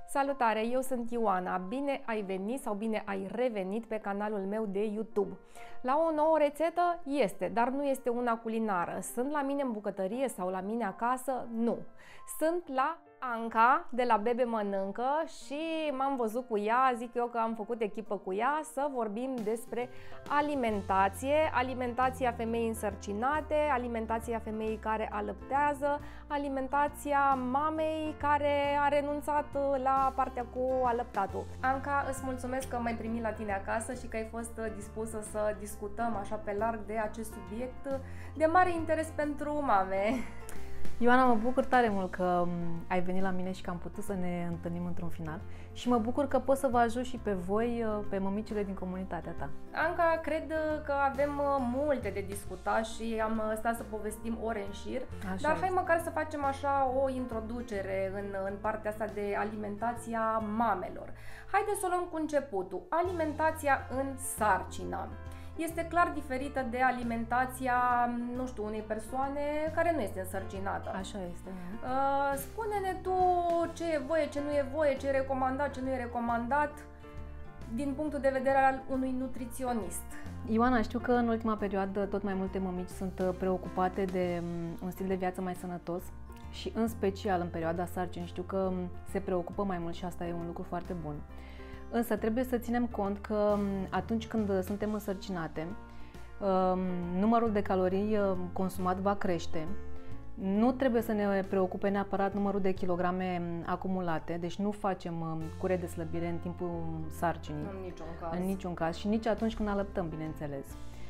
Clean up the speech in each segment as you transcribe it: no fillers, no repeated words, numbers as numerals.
Salutare, eu sunt Ioana. Bine ai venit sau bine ai revenit pe canalul meu de YouTube. La o nouă rețetă este, dar nu este una culinară. Sunt la mine în bucătărie sau la mine acasă? Nu. Sunt la Anca de la Bebe Mănâncă și m-am văzut cu ea, zic eu că am făcut echipă cu ea să vorbim despre alimentație, alimentația femeii însărcinate, alimentația femeii care alăptează, alimentația mamei care a renunțat la partea cu alăptatul. Anca, îți mulțumesc că m-ai primit la tine acasă și că ai fost dispusă să discutăm așa pe larg de acest subiect de mare interes pentru mame. Ioana, mă bucur tare mult că ai venit la mine și că am putut să ne întâlnim într-un final și mă bucur că pot să vă ajut și pe voi, pe mămicile din comunitatea ta. Anca, cred că avem multe de discutat și am stat să povestim ore în șir, dar hai măcar să facem așa o introducere în partea asta de alimentația mamelor. Haideți să o luăm cu începutul. Alimentația în sarcină este clar diferită de alimentația, nu știu, unei persoane care nu este însărcinată. Așa este. Spune-ne tu ce e voie, ce nu e voie, ce e recomandat, ce nu e recomandat din punctul de vedere al unui nutriționist. Ioana, știu că în ultima perioadă tot mai multe mămici sunt preocupate de un stil de viață mai sănătos și în special în perioada sarcinii știu că se preocupă mai mult și asta e un lucru foarte bun. Însă trebuie să ținem cont că atunci când suntem însărcinate, numărul de calorii consumat va crește. Nu trebuie să ne preocupe neapărat numărul de kilograme acumulate, deci nu facem cure de slăbire în timpul sarcinii. În niciun caz. În niciun caz și nici atunci când alăptăm, bineînțeles.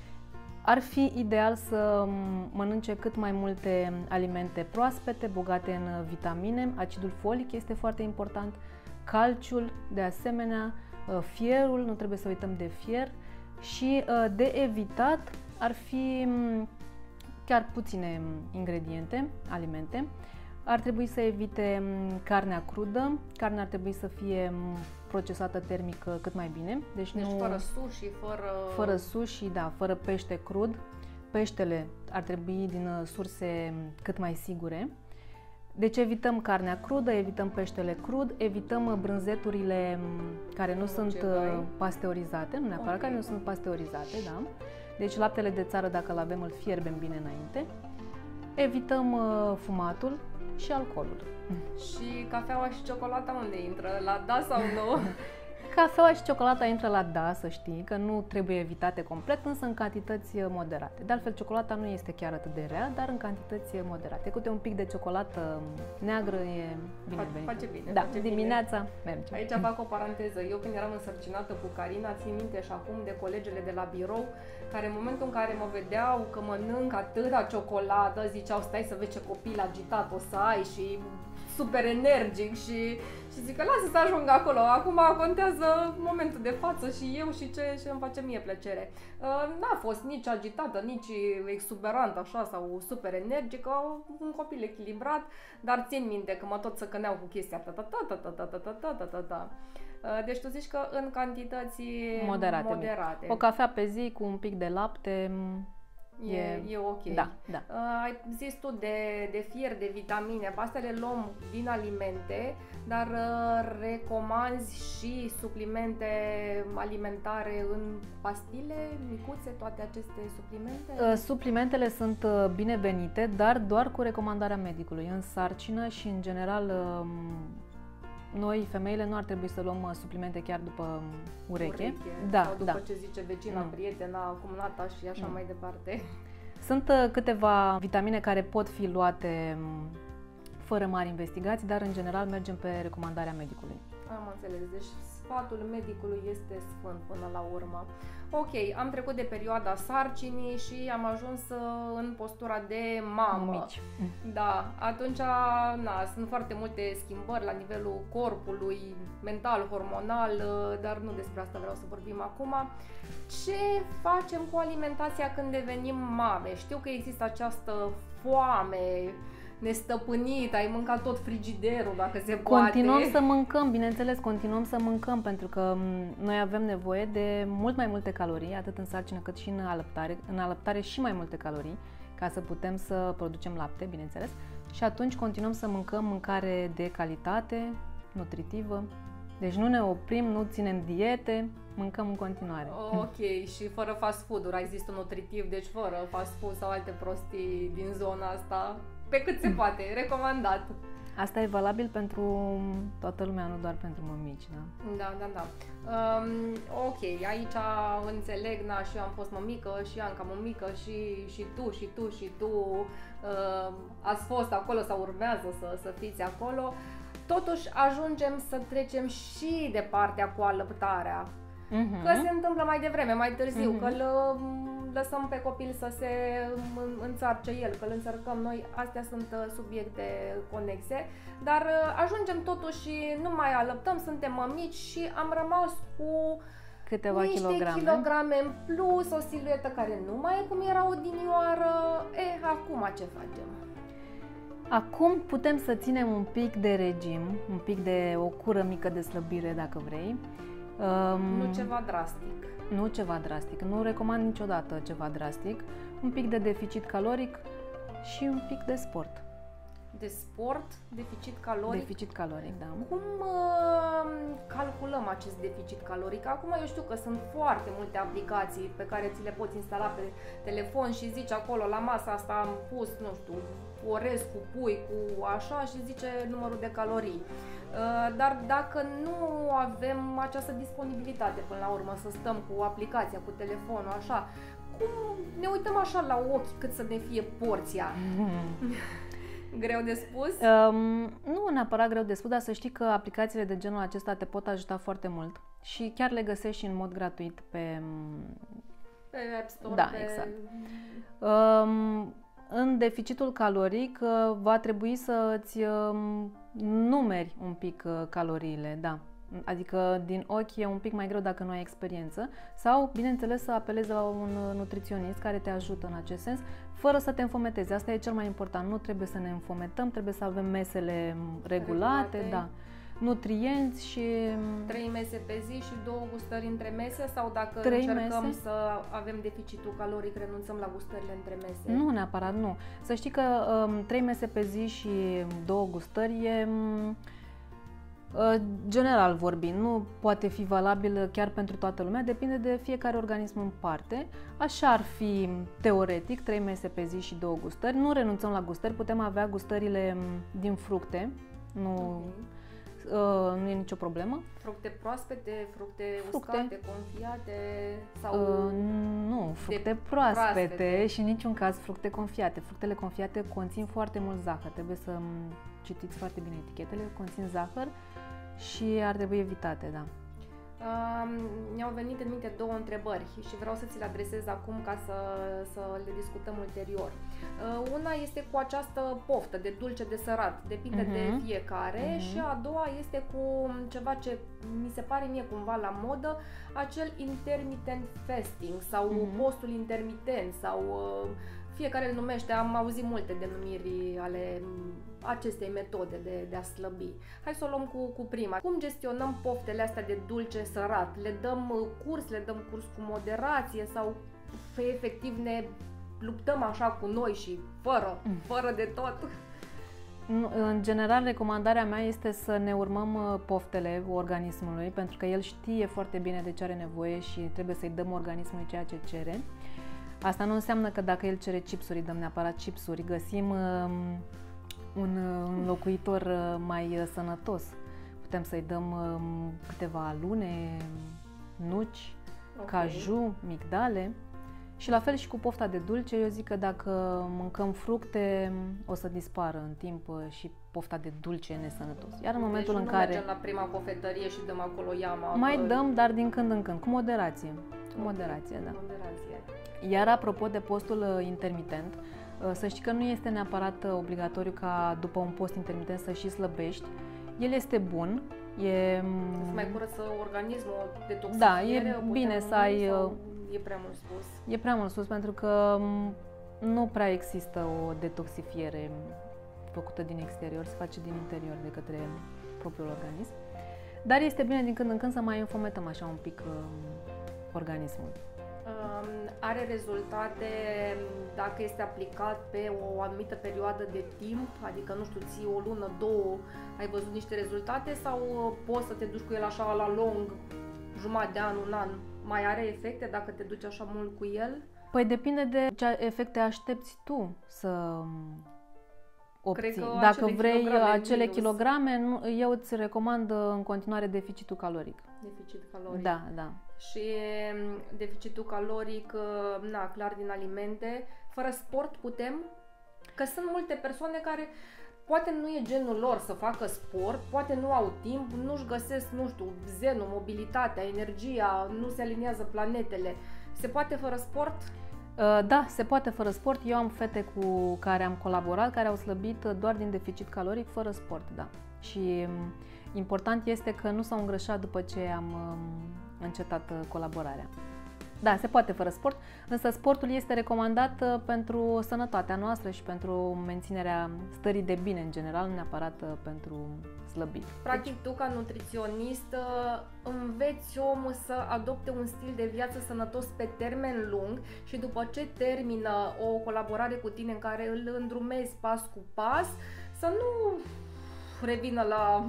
Ar fi ideal să mănânce cât mai multe alimente proaspete, bogate în vitamine, acidul folic este foarte important, calciul, de asemenea, fierul, nu trebuie să uităm de fier și de evitat ar fi chiar puține ingrediente, alimente. Ar trebui să evite carnea crudă, carnea ar trebui să fie procesată termic cât mai bine. Deci nu, fără sushi, fără sushi, da, fără pește crud. Peștele ar trebui din surse cât mai sigure. Deci evităm carnea crudă, evităm peștele crud, evităm brânzeturile care nu sunt pasteurizate, nu neapărat care nu sunt pasteurizate, da? Deci laptele de țară, dacă îl avem, îl fierbem bine înainte. Evităm fumatul și alcoolul. Și cafeaua și ciocolata unde intră? La da sau nu? Cafeaua și ciocolata intră la da, să știi, că nu trebuie evitate complet, însă în cantități moderate. De altfel, ciocolata nu este chiar atât de rea, dar în cantități moderate. Câte un pic de ciocolată neagră e binevenită. Face bine. Da, face dimineața bine. merge. Aici fac o paranteză. Eu când eram însărcinată cu Carina, țin minte și acum de colegele de la birou, care în momentul în care mă vedeau că mănânc atâta ciocolată, ziceau, stai să vezi ce copil agitat o să ai și super energic și zic că lasă să ajung acolo. Acum contează momentul de față și eu și ce îmi face mie plăcere. N-a fost nici agitată, nici exuberant așa sau super energică, un copil echilibrat, dar țin minte că mă tot săcăneau cu chestia Deci tu zici că în cantități moderate. O cafea pe zi cu un pic de lapte e ok. Da, da. Ai zis tu de fier, de vitamine, pe astea le luăm din alimente, dar recomanzi și suplimente alimentare în pastile micuțe, toate aceste suplimente? Suplimentele sunt binevenite, dar doar cu recomandarea medicului, în sarcină și în general noi, femeile, nu ar trebui să luăm suplimente chiar după ureche. Da, sau după ce zice vecina, prietena, cumnata și așa mai departe. Sunt câteva vitamine care pot fi luate fără mari investigații, dar în general mergem pe recomandarea medicului. Am înțeles, deci sfatul medicului este sfânt până la urmă. Ok, am trecut de perioada sarcinii și am ajuns în postura de mamă. Mici. Da, atunci sunt foarte multe schimbări la nivelul corpului, mental, hormonal, dar nu despre asta vreau să vorbim acum. Ce facem cu alimentația când devenim mame? Știu că există această foame nestăpânit, ai mâncat tot frigiderul, dacă se poate. Continuăm să mâncăm, bineînțeles, continuăm să mâncăm, pentru că noi avem nevoie de mult mai multe calorii, atât în sarcină cât și în alăptare. În alăptare și mai multe calorii, ca să putem să producem lapte, bineînțeles. Și atunci continuăm să mâncăm mâncare de calitate, nutritivă. Deci nu ne oprim, nu ținem diete, mâncăm în continuare. Ok, și fără fast food-uri, ai zis tu nutritiv, deci fără fast food sau alte prostii din zona asta, pe cât se poate, recomandat. Asta e valabil pentru toată lumea, nu doar pentru mămici, da? Da. Ok, aici înțeleg, și eu am fost mămică, și Anca mămică, și tu ați fost acolo sau urmează să fiți acolo. Totuși ajungem să trecem și de partea cu alăptarea. Că se întâmplă mai devreme, mai târziu, că îl lăsăm pe copil să se înțarce el, că îl înțărcăm noi, astea sunt subiecte conexe, dar ajungem totuși și nu mai alăptăm, suntem mămici și am rămas cu câteva niște kilograme în plus, o siluetă care nu mai e cum era odinioară. Acum ce facem? Acum putem să ținem un pic de regim, un pic de o cură mică de slăbire, dacă vrei. Nu ceva drastic. Nu ceva drastic, nu recomand niciodată ceva drastic. Un pic de deficit caloric și un pic de sport. De sport, deficit caloric? Deficit caloric, da. Cum calculăm acest deficit caloric? Acum eu știu că sunt foarte multe aplicații pe care ți le poți instala pe telefon și zici acolo, la masa asta am pus, nu știu, orez cu pui, cu așa și zice numărul de calorii. Dar dacă nu avem această disponibilitate până la urmă să stăm cu aplicația, cu telefonul, așa, cum ne uităm așa la ochi cât să ne fie porția? Greu de spus? Nu neapărat greu de spus, dar să știi că aplicațiile de genul acesta te pot ajuta foarte mult și chiar le găsești în mod gratuit pe App Store. Da, exact. În deficitul caloric va trebui să-ți numeri un pic caloriile, da. Adică din ochi e un pic mai greu dacă nu ai experiență sau, bineînțeles, să apelezi la un nutriționist care te ajută în acest sens, fără să te înfometezi. Asta e cel mai important. Nu trebuie să ne înfometăm, trebuie să avem mesele regulate. Da. Nutrienți și 3 mese pe zi și 2 gustări între mese, sau dacă încercăm mese? Să avem deficitul caloric, renunțăm la gustările între mese? Nu neapărat, nu. Să știi că 3 mese pe zi și 2 gustări e general vorbind, nu poate fi valabil chiar pentru toată lumea, depinde de fiecare organism în parte. Așa ar fi teoretic, 3 mese pe zi și 2 gustări. Nu renunțăm la gustări, putem avea gustările din fructe, nu e nicio problemă. Fructe proaspete, fructe uscate, confiate sau... Nu, fructe proaspete și în niciun caz fructe confiate. Fructele confiate conțin foarte mult zahăr, trebuie să citiți foarte bine etichetele, conțin zahăr și ar trebui evitate, da. Mi-au venit în minte 2 întrebări și vreau să ți le adresez acum ca să le discutăm ulterior. Una este cu această poftă de dulce, de sărat, depinde de fiecare, și a doua este cu ceva ce mi se pare mie cumva la modă, acel intermittent fasting sau postul intermitent sau fiecare îl numește, am auzit multe denumiri ale acestei metode de a slăbi. Hai să o luăm cu prima. Cum gestionăm poftele astea de dulce sărat? Le dăm curs cu moderație sau efectiv ne luptăm așa cu noi și fără de tot? În general, recomandarea mea este să ne urmăm poftele organismului, pentru că el știe foarte bine de ce are nevoie și trebuie să-i dăm organismului ceea ce cere. Asta nu înseamnă că dacă el cere chipsuri, dăm neapărat chipsuri. Găsim un înlocuitor mai sănătos. Putem să-i dăm câteva alune, nuci, caju, migdale. Și la fel și cu pofta de dulce, eu zic că dacă mâncăm fructe, o să dispară în timp și pofta de dulce nesănătos. Iar în momentul în care mergem la prima cofetărie și dăm acolo iama. Mai dăm, dar din când în când, cu moderație. Cu moderație, da. Iar apropo de postul intermitent, să știi că nu este neapărat obligatoriu ca după un post intermitent să și slăbești. El este bun. Să mai curăță organismul, detoxifiere? Da, e bine să ai... E prea mult spus? E prea mult spus pentru că nu prea există o detoxifiere făcută din exterior, se face din interior de către propriul organism. Dar este bine din când în când să mai înfometăm așa un pic organismul. are rezultate dacă este aplicat pe o anumită perioadă de timp, adică, nu știu, ții o lună, două, ai văzut niște rezultate sau poți să te duci cu el așa la lung, jumătate de an, un an? Mai are efecte dacă te duci așa mult cu el? Păi depinde de ce efecte aștepți tu să obții. Dacă vrei acele kilograme, eu îți recomand în continuare deficitul caloric. Deficit caloric. Da, da. Și deficitul caloric, na, clar, din alimente. Fără sport putem? Că sunt multe persoane care poate nu e genul lor să facă sport, poate nu au timp, nu-și găsesc, nu știu, zenul, mobilitatea, energia, nu se aliniază planetele. Se poate fără sport? Da, se poate fără sport. Eu am fete cu care am colaborat, care au slăbit doar din deficit caloric, fără sport, da. Și important este că nu s-au îngrășat după ce am încetat colaborarea. Da, se poate fără sport, însă sportul este recomandat pentru sănătatea noastră și pentru menținerea stării de bine în general, nu neapărat pentru slăbit. Practic, tu ca nutriționist înveți omul să adopte un stil de viață sănătos pe termen lung și după ce termină o colaborare cu tine în care îl îndrumezi pas cu pas, să nu revină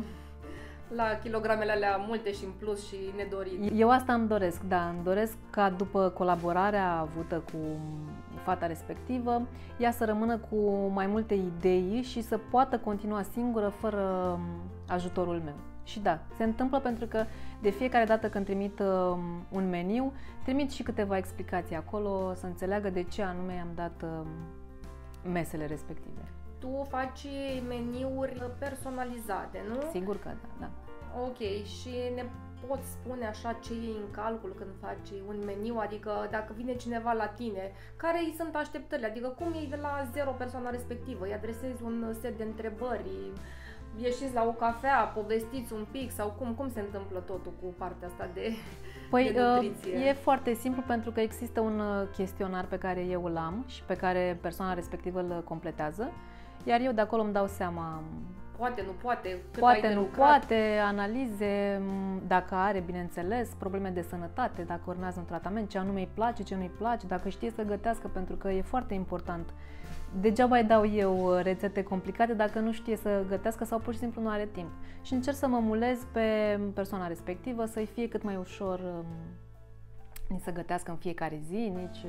la kilogramele alea multe și în plus și nedorit. Eu asta îmi doresc, da, îmi doresc ca după colaborarea avută cu fata respectivă, ea să rămână cu mai multe idei și să poată continua singură fără ajutorul meu. Și da, se întâmplă pentru că de fiecare dată când trimit un meniu, trimit și câteva explicații acolo să înțeleagă de ce anume am dat mesele respective. Tu faci meniuri personalizate, nu? Sigur că da, da. Ok, și ne poți spune așa ce iei în calcul când faci un meniu, adică dacă vine cineva la tine, care îi sunt așteptările, adică cum iei de la zero persoana respectivă, îi adresezi un set de întrebări, ieșiți la o cafea, povestiți un pic sau cum se întâmplă totul cu partea asta de nutriție? E foarte simplu pentru că există un chestionar pe care eu îl am și pe care persoana respectivă îl completează, iar eu de acolo îmi dau seama. Poate, nu poate, cât poate, ai de nu lucrat. poate, analize, dacă are, bineînțeles, probleme de sănătate, dacă urmează un tratament, ce anume îi place, ce nu-i place, dacă știe să gătească, pentru că e foarte important. Degeaba îi dau eu rețete complicate dacă nu știe să gătească sau pur și simplu nu are timp. Și încerc să mă mulez pe persoana respectivă, să-i fie cât mai ușor nici să gătească în fiecare zi, nici...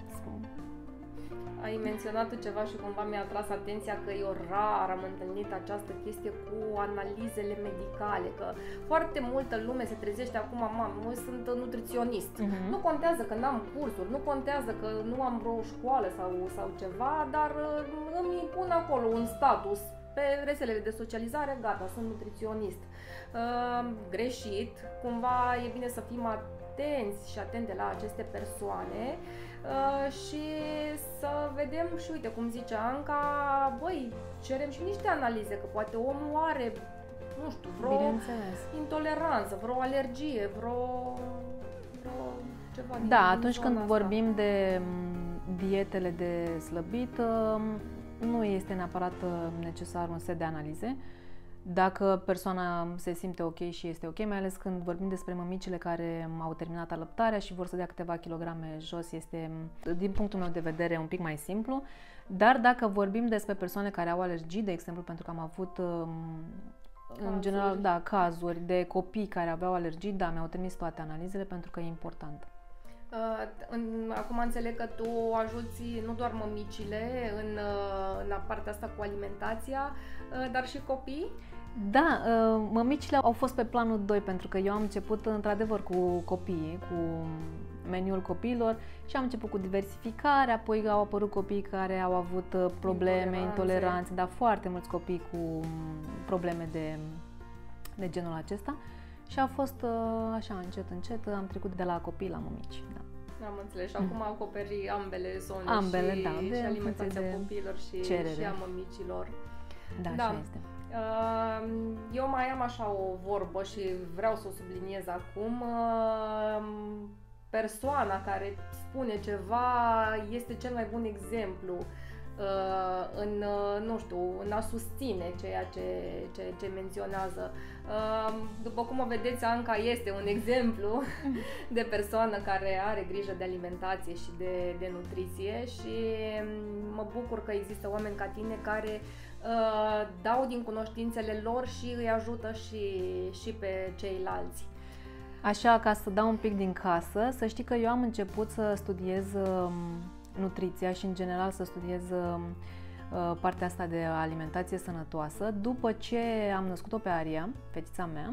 Ai menționat tu ceva și cumva mi-a atras atenția că eu rar am întâlnit această chestie cu analizele medicale, că foarte multă lume se trezește acum, eu sunt nutriționist. Nu contează că n-am cursuri, nu contează că nu am vreo școală sau ceva, dar îmi pun acolo un status pe rețelele de socializare, gata, sunt nutriționist. Greșit, cumva e bine să fim atenți și atente la aceste persoane și să vedem și uite, cum zice Anca, băi, cerem și niște analize, că poate omul are, nu știu, vreo intoleranță, vreo alergie, vreo ceva din Da, atunci când asta. vorbim de dietele de slăbit, nu este neapărat necesar un set de analize. Dacă persoana se simte ok și este ok, mai ales când vorbim despre mămicile care au terminat alăptarea și vor să dea câteva kilograme jos, este, din punctul meu de vedere, un pic mai simplu. Dar dacă vorbim despre persoane care au alergii, de exemplu, pentru că am avut în general, da, cazuri de copii care aveau alergii, da, mi-au trimis toate analizele pentru că e important. Acum înțeleg că tu ajuți nu doar mămicile în partea asta cu alimentația, dar și copii? Da, mămicile au fost pe planul 2 pentru că eu am început într-adevăr cu copiii, cu meniul copiilor și am început cu diversificare, apoi au apărut copii care au avut probleme, intoleranțe, dar foarte mulți copii cu probleme de genul acesta. Și a fost așa, încet, am trecut de la copii la mămici. Da. Am înțeles. Și acum acoperi ambele zone, și alimentația copiilor și a mămicilor. Da, așa este. Eu mai am așa o vorbă și vreau să o subliniez acum. Persoana care spune ceva este cel mai bun exemplu nu știu, în a susține ceea ce menționează. După cum o vedeți, Anca este un exemplu de persoană care are grijă de alimentație și de nutriție și mă bucur că există oameni ca tine care dau din cunoștințele lor și îi ajută și pe ceilalți. Așa, ca să dau un pic din casă, să știi că eu am început să studiez nutriția și în general să studiez partea asta de alimentație sănătoasă după ce am născut-o pe Aria, fetița mea,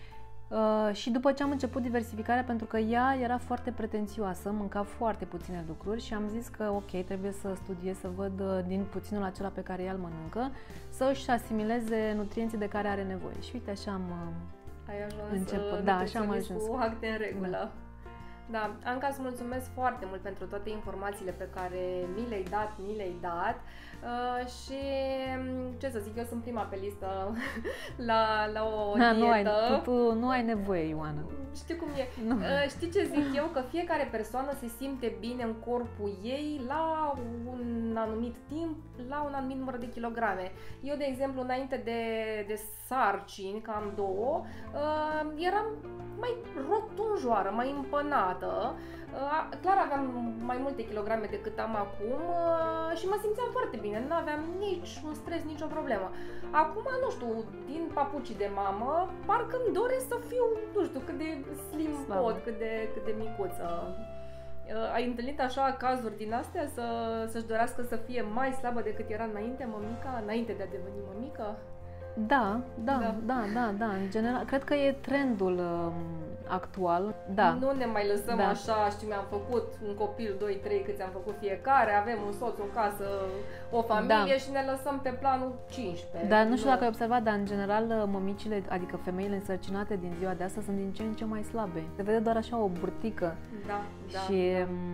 și după ce am început diversificarea, pentru că ea era foarte pretențioasă, mânca foarte puține lucruri și am zis că ok, trebuie să studiez, să văd din puținul acela pe care ea îl mănâncă, să își asimileze nutrienții de care are nevoie. Și uite, așa am început. Da, așa am ajuns. Cu acte în regulă. Da, Anca, îți mulțumesc foarte mult pentru toate informațiile pe care mi le-ai dat și ce să zic, eu sunt prima pe listă la o dietă. Tu nu ai nevoie, Ioana. Știi cum e? Știi ce zic eu? Că fiecare persoană se simte bine în corpul ei la un anumit timp, la un anumit număr de kilograme. Eu, de exemplu, înainte de sarcini, că am două, eram mai rotunjoară, mai împănată. Clar aveam mai multe kilograme decât am acum și mă simțeam foarte bine, nu aveam nici un stres, nicio problemă. Acum, nu știu, din papucii de mamă, parcă îmi doresc să fiu, nu știu, cât de slim pot, cât de micuță. Ai întâlnit așa cazuri din astea să-și dorească să fie mai slabă decât era înainte de a deveni mămică? Da. În general, cred că e trendul actual. Da. Nu ne mai lăsăm așa, știi, mi-am făcut un copil, 2-3, câți am făcut fiecare, avem un soț, o casă, o familie și ne lăsăm pe planul 15. Dar nu știu dacă ai observat, dar în general mămicile, adică femeile însărcinate din ziua de astăzi sunt din ce în ce mai slabe. Se vede doar așa o burtică. Și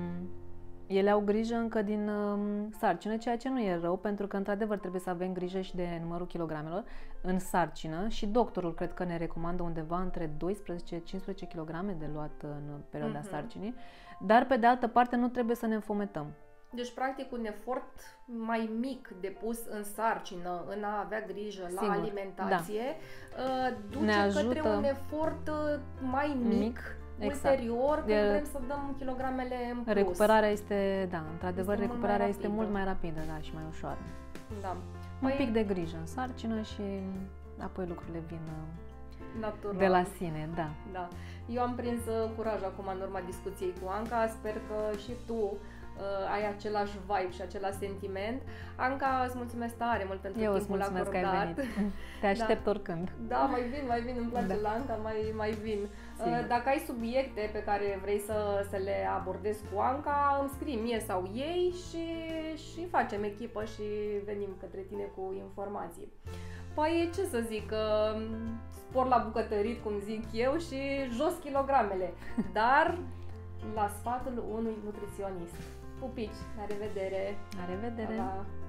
ele au grijă încă din sarcină, ceea ce nu e rău, pentru că într-adevăr trebuie să avem grijă și de numărul kilogramelor în sarcină și doctorul cred că ne recomandă undeva între 12-15 kg de luat în perioada sarcinii, dar pe de altă parte nu trebuie să ne înfometăm. Deci, practic, un efort mai mic depus în sarcină, în a avea grijă la alimentație, duce către un efort mai mic. Ulterior, când vrem să dăm kilogramele în plus. Recuperarea este, într-adevăr, recuperarea este mult mai rapidă, și mai ușoară. Da. Un pic de grijă în sarcină și apoi lucrurile vin natural. De la sine, da. Eu am prins curaj acum în urma discuției cu Anca, sper că și tu ai același vibe și același sentiment. Anca, îți mulțumesc tare mult pentru timpul acordat. Eu îți mulțumesc că ai venit. Te aștept oricând. Da, mai vin, îmi place la Anca, mai vin. Dacă ai subiecte pe care vrei să le abordezi cu Anca, îmi scrii mie sau ei și facem echipă și venim către tine cu informații. Păi, ce să zic, spor la bucătărit, cum zic eu, și jos kilogramele, dar la sfatul unui nutriționist. Pupici, la revedere! La revedere! Pa, pa.